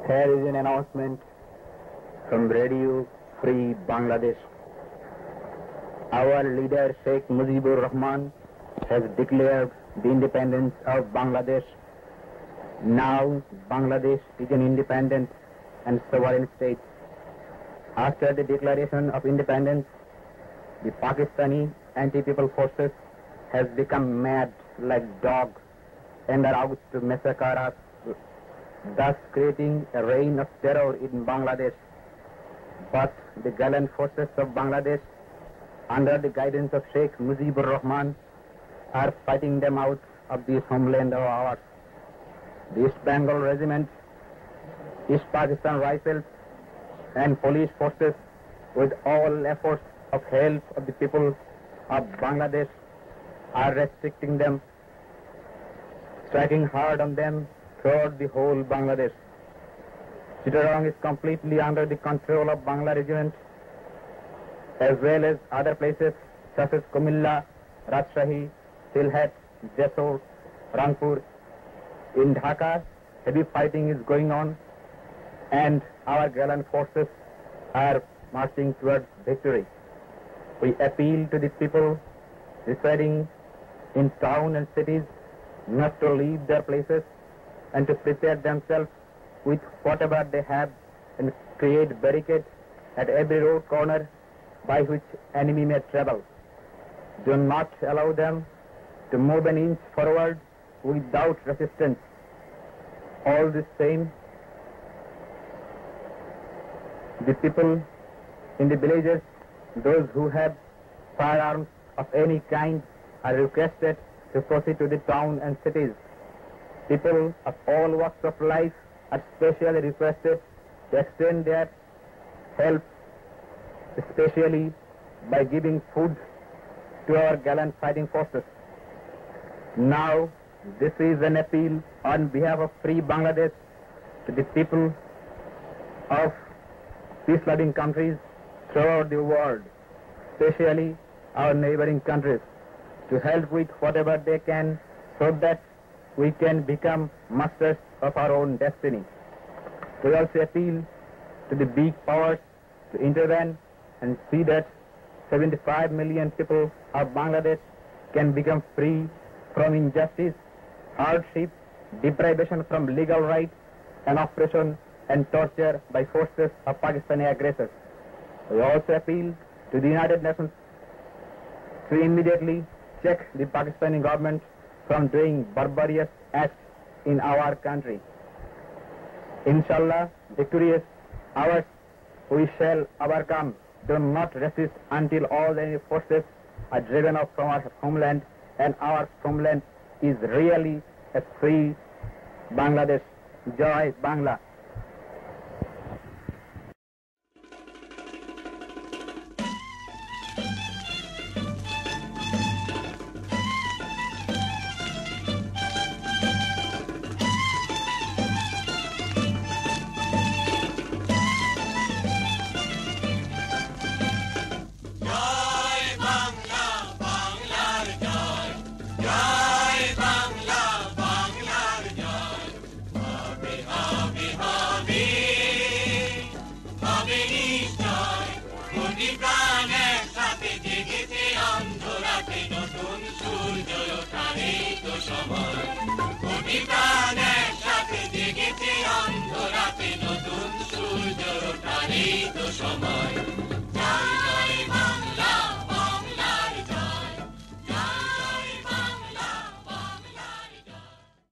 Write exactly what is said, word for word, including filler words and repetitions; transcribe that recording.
Here is an announcement from Radio Free Bangladesh. Our leader Sheikh Mujibur Rahman has declared the independence of Bangladesh. Now Bangladesh is an independent and sovereign state. After the declaration of independence, the Pakistani anti-people forces has become mad like dogs and are out to massacre us, thus creating a reign of terror in Bangladesh. But the gallant forces of Bangladesh, under the guidance of Sheikh Mujibur Rahman, are fighting them out of this homeland of ours. The East Bengal Regiment, East Pakistan Rifles, and police forces, with all efforts of help of the people of Bangladesh, are restricting them, striking hard on them throughout the whole Bangladesh. Chittagong is completely under the control of Bangla Regiment, as well as other places such as Kumilla, Rajshahi, Sylhet, Jessore, Rangpur. In Dhaka, heavy fighting is going on, and our gallant forces are marching towards victory. We appeal to the people residing in town and cities not to leave their places and to prepare themselves with whatever they have and create barricades at every road corner by which enemy may travel. Do not allow them to move an inch forward without resistance. All the same, the people in the villages, those who have firearms of any kind, are requested to proceed to the town and cities. People of all walks of life are specially requested to extend their help, especially by giving food to our gallant fighting forces. Now, this is an appeal on behalf of Free Bangladesh to the people of peace-loving countries throughout the world, especially our neighboring countries, to help with whatever they can so that we can become masters of our own destiny. We also appeal to the big powers to intervene and see that seventy-five million people of Bangladesh can become free from injustice, hardship, deprivation from legal rights, and oppression and torture by forces of Pakistani aggressors. We also appeal to the United Nations to immediately check the Pakistani government from doing barbarous acts in our country. Inshallah, victorious ours, we shall overcome. Do not resist until all the enemy forces are driven off from our homeland, and our homeland is really a free Bangladesh. Jai Bangla. Could be